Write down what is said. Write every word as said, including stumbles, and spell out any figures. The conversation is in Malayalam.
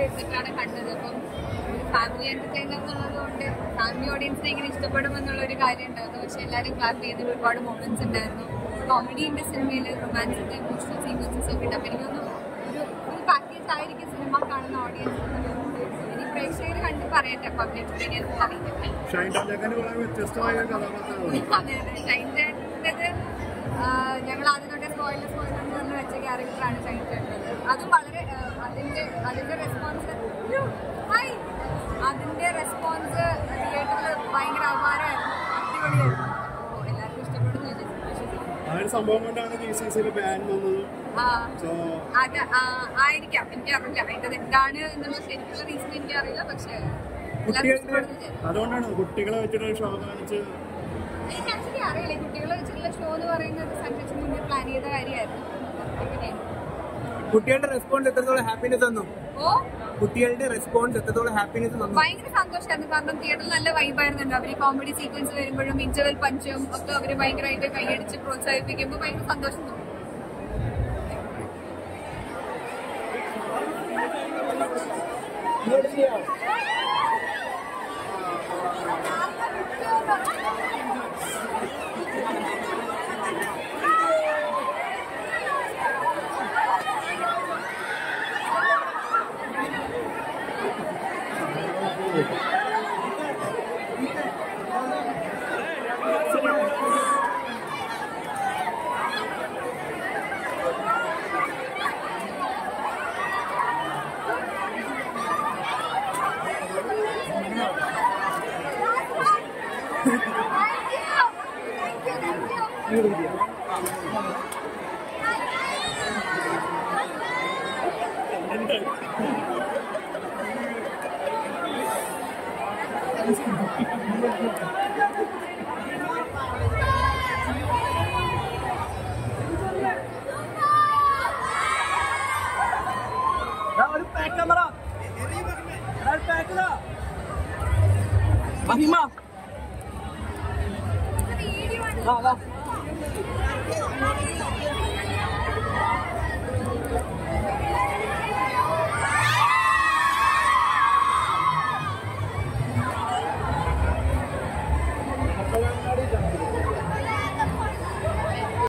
ഇരുന്നിട്ടാണ് കണ്ടത്. അപ്പം ഒരു ഫാമിലി എന്റർടൈനർ എന്നുള്ളത് കൊണ്ട് ഫാമിലി ഓഡിയൻസിനെ എങ്ങനെ ഇഷ്ടപ്പെടുമെന്നുള്ള ഒരു കാര്യം ഉണ്ടായിരുന്നു. പക്ഷെ എല്ലാവരും ക്ലാപ്പ് ചെയ്തതിൽ ഒരുപാട് മൊമെന്റ്സ് ഉണ്ടായിരുന്നു. കോമഡിന്റെ സിനിമയിൽ റൊമാൻസിന്റെ ഇമോഷണൽ സീക്വൻസസ് ഒക്കെ ഉണ്ട്. അപ്പം എനിക്കൊന്നും ഒരു ഫുൾ പാക്കേജ് ആയിരിക്കും സിനിമ കാണുന്ന ഓഡിയൻസ്. ഇനി പ്രേക്ഷകർ കണ്ട് പറയട്ടെ പബ്ലിക് ഒപ്പീനിയൻ അറിയില്ല. അതെ അതെ, ഷൈൻ ചേട്ടൻ്റെത് ഞങ്ങൾ ആദ്യം തൊട്ടേ സ്പോയിലർ സ്പോയിലർ എന്ന് പറഞ്ഞ് വെച്ച ക്യാരക്ടറാണ് ഷൈൻ ചേട്ടൻ്റെത്. അതും വളരെ അതിൻ്റെ അതിൻ്റെ റെസ്പോൺസ് ഹായ് അതിൻ്റെ റെസ്പോൺസ് തിയേറ്ററിൽ ഭയങ്കര അപാരമായിരുന്നു, അടിപൊളിയായിരുന്നു. അപ്പോൾ എല്ലാവർക്കും ഇഷ്ടപ്പെടുന്നു ഞാൻ അത് ആയിരിക്കാം. എനിക്കറിയില്ല അതിൻ്റെ എന്താണ് എന്നുള്ള ശരിക്കുള്ള റീസൺ എനിക്കറിയില്ല. പക്ഷേ അതുകൊണ്ടാണ് കുട്ടികളെ വെച്ചിട്ട് ഷോ കാണിച്ച് എനിക്ക് ആക്ച്വലി അറിയില്ല. കുട്ടികളെ വെച്ചിട്ടുള്ള ഷോ എന്ന് പറയുന്നത് സഞ്ചരിച്ച് മുന്നേ പ്ലാൻ ചെയ്ത കാര്യമായിരുന്നു. കുട്ടികളുടെ റെസ്പോൺസ് എത്രത്തോളം ഹാപ്പിനെസ് തന്നു? ഓ കുട്ടികളുടെ റെസ്പോൺസ് എത്രത്തോളം ഹാപ്പിനെസ് തന്നു? ഭയങ്കര സന്തോഷമായിരുന്നു. കാരണം തിയേറ്ററിൽ നല്ല വൈബായിരുന്നുണ്ട്. അവർ കോമഡി സീക്വൻസ് വരുമ്പോഴും ഇന്റർവെൽ പഞ്ചും ഒക്കെ അവർ ഭയങ്കരമായിട്ട് കൈയടിച്ച് പ്രോത്സാഹിപ്പിക്കുമ്പോൾ ഭയങ്കര സന്തോഷം തോന്നും. महिमा